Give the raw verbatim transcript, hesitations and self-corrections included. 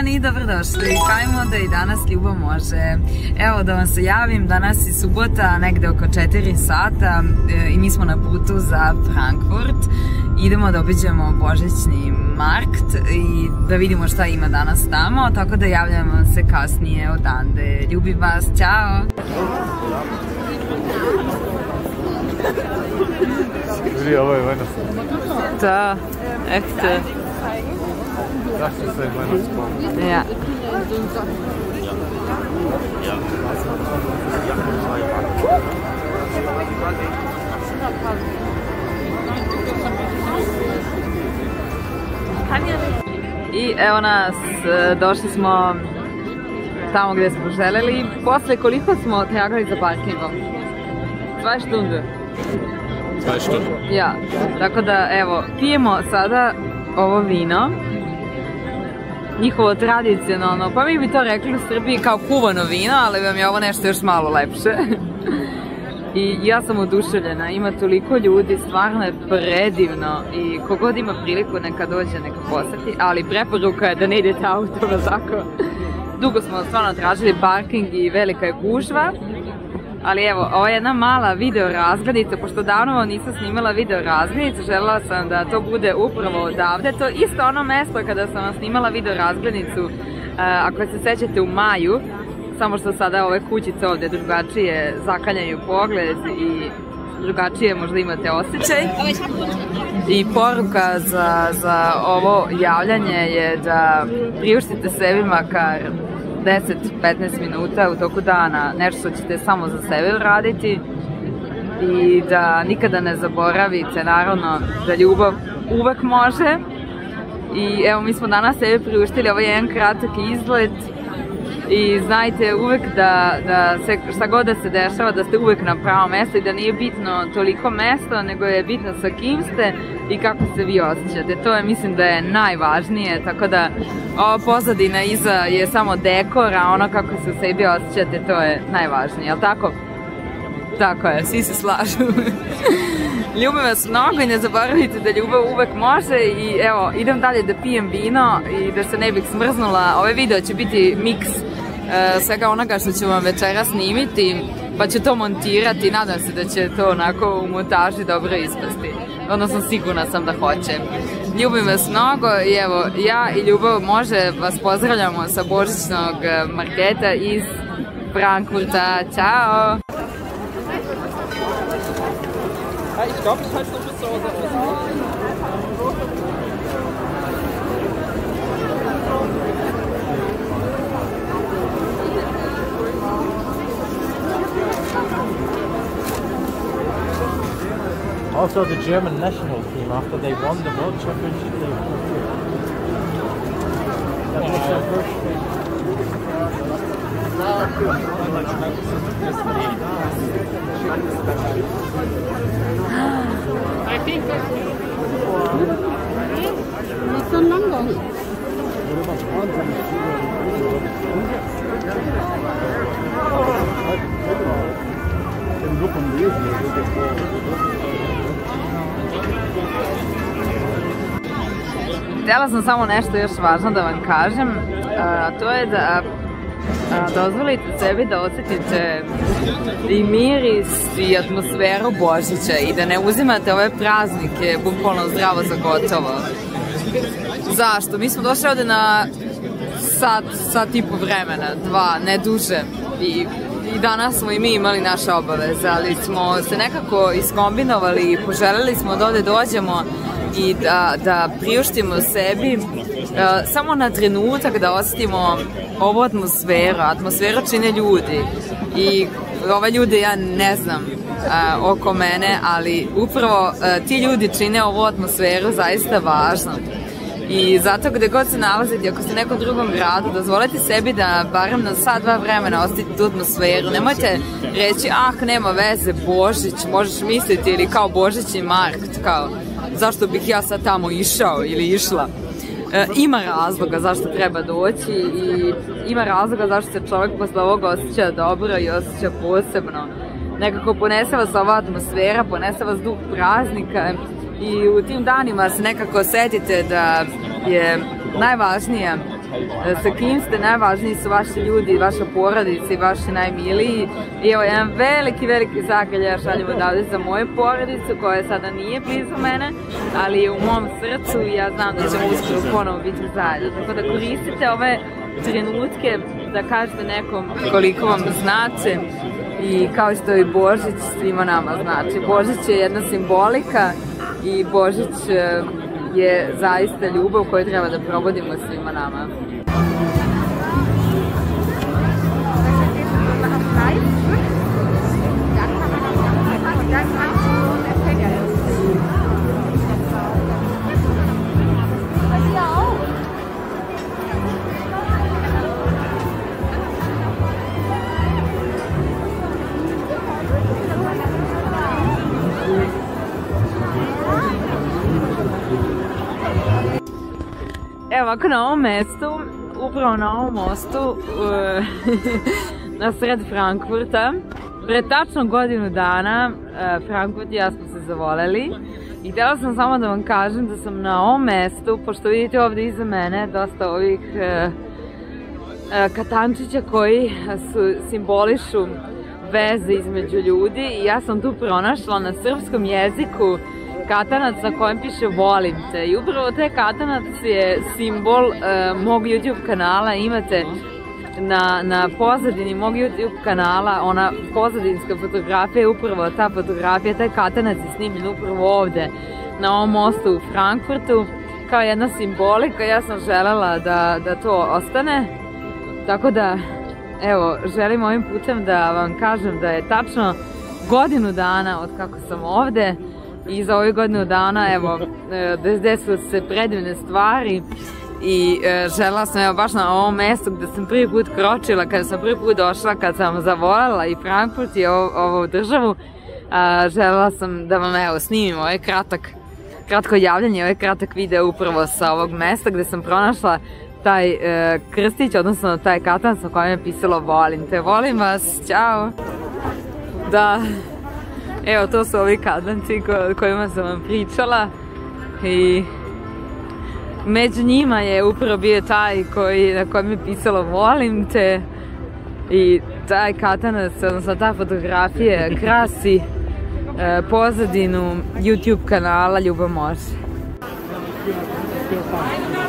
dan i dobrodošli. Kajmo da i danas ljubav može. Evo da vam se javim, danas je subota, negde oko četiri sata i mi smo na putu za Frankfurt. Idemo da obiđemo božićni markt i da vidimo šta ima danas tamo, tako da javljamo se kasnije odande. Ljubim vas, ćao! Vidi, ovo je Venice. Da, echte. Zašto se je Venice? Ja. I evo nas, došli smo tamo gde smo želeli. Posle koliko smo tragali za parkingom? Dvadeset stunde. dvadeset stunde? Ja, tako da evo, pijemo sada ovo vino. Njihovo tradicionalno, pa mi bi to rekli u Srbiji kao kuvano vino, ali vam je ovo nešto još malo lepše. I ja sam oduševljena, ima toliko ljudi, stvarno je predivno i kogod ima priliku neka dođe, neka poseti, ali preporuka je da ne idete autom, tako. Dugo smo stvarno tražili parking i velika je gužva, ali evo, ovo je jedna mala video razglednica, pošto davno nisam snimala video razglednicu, želela sam da to bude upravo odavde, to je isto ono mesto kada sam vam snimala video razglednicu, ako se sećate u maju, samo što sada ove kućice ovde drugačije zakaljanju pogled i drugačije možda imate osjećaj. I poruka za, za ovo javljanje je da priuštite sebi makar deset do petnaest minuta u toku dana, nešto što ćete samo za sebe uraditi i da nikada ne zaboravite, naravno, da ljubav uvek može. I evo, mi smo danas sebi priuštili ovaj jedan kratak izlet. I znajte uvek da, da se, šta god da se dešava, da ste uvek na pravom mestu i da nije bitno toliko mesto, nego je bitno sa kim ste i kako se vi osjećate. To je, mislim da je najvažnije, tako da ova pozadina iza je samo dekor, a ono kako se u sebi osjećate, to je najvažnije, jel tako? Tako je, svi se slažu. Ljubim vas mnogo i ne zaboravite da ljubav uvek može i evo, idem dalje da pijem vino i da se ne bih smrznula. Ovaj video će biti miks svega onoga što ću vam večera snimiti, pa ću to montirati, nadam se da će to onako u montaži dobro ispasti, odnosno sigurna sam da hoće. Ljubim vas mnogo i evo, ja i Ljubav može vas pozdravljamo sa božićnog marketa iz Frankfurta. Ćao! Ich glaube, ich halte noch bis zu Hause aus. Also the German national team, after they won the World Championship, they flew here. That was their first thing. I think that's it's so long. Htjela sam samo nešto još važno da vam kažem, a to je da dozvolite sebi da osjetite i miris i atmosferu Božića i da ne uzimate ove praznike bukvalno zdravo za gotovo. Zašto? Mi smo došli ovde na sat, sat i po vremena, dva, ne duže. I, i danas smo i mi imali naše obaveze, ali smo se nekako iskombinovali i poželjeli smo da ovde dođemo i da, da priuštimo sebi uh, samo na trenutak da osjetimo ovu atmosferu. Atmosferu čine ljudi i ove ljude ja ne znam uh, oko mene, ali upravo uh, ti ljudi čine ovu atmosferu zaista važno. I zato gde god se nalazite, ako ste u nekom drugom gradu, dozvolite sebi da barem na sat, dva vremena osetite tu atmosferu. Nemojte reći, ah, nema veze, Božić, možeš misliti, ili kao božićni markt, kao zašto bih ja sad tamo išao ili išla. E, ima razloga zašto treba doći i ima razloga zašto se čovjek posle ovoga osjeća dobro i osjeća posebno. Nekako ponese vas ova atmosfera, ponese vas duh praznika i u tim danima se nekako setite da je najvažnije sa kim ste, najvažniji su vaši ljudi, vaša porodica i vaši najmiliji. I evo jedan veliki, veliki zagrljaj ja šaljem odavde za moju porodicu koja sada nije blizu mene, ali je u mom srcu i ja znam da ćemo uskoro ponovo biti zajedno. Tako da koristite ove trenutke da kažete nekom koliko vam znače i kao što i Božić svima nama znači. Božić je jedna simbolika i Božić je zaista ljubav koju treba da probudimo svima nama. Evo ovako na ovom mestu, upravo na ovom mostu, na sred Frankfurta, pre tačno godinu dana Frankfurt i ja smo se zavoleli i htjela sam samo da vam kažem da sam na ovom mestu, pošto vidite ovdje iza mene dosta ovih katančića koji simbolišu veze između ljudi i ja sam tu pronašla na srpskom jeziku katanac na kojem piše volim te i upravo taj katanac je simbol uh, mog YouTube kanala. Imate na, na pozadini mog YouTube kanala ona pozadinska fotografija je upravo ta fotografija, taj katanac je snimljen upravo ovde na ovom mostu u Frankfurtu kao jedna simbolika. Ja sam želela da, da to ostane, tako da evo želim ovim putem da vam kažem da je tačno godinu dana od kako sam ovde. I za ovih godinu dana, evo, desile su se predivne stvari i e, želela sam, evo, baš na ovom mjestu gdje sam prvi put kročila, kada sam prvi put došla, kad sam zavoljela i Frankfurt i ovo, ovu državu, a, želela sam da vam, evo, snimim ovaj kratak, kratko javljanje, ovaj kratak video upravo sa ovog mjesta gdje sam pronašla taj e, krstić, odnosno taj katanac na kojem je pisalo volim te, volim vas, ćao! Da... Evo, to su ovi katanci o kojima sam vam pričala i među njima je upravo bio taj koji, na kojem je pisalo volim te i taj katanac, odnosno ta fotografija krasi e, pozadinu YouTube kanala Ljubav može.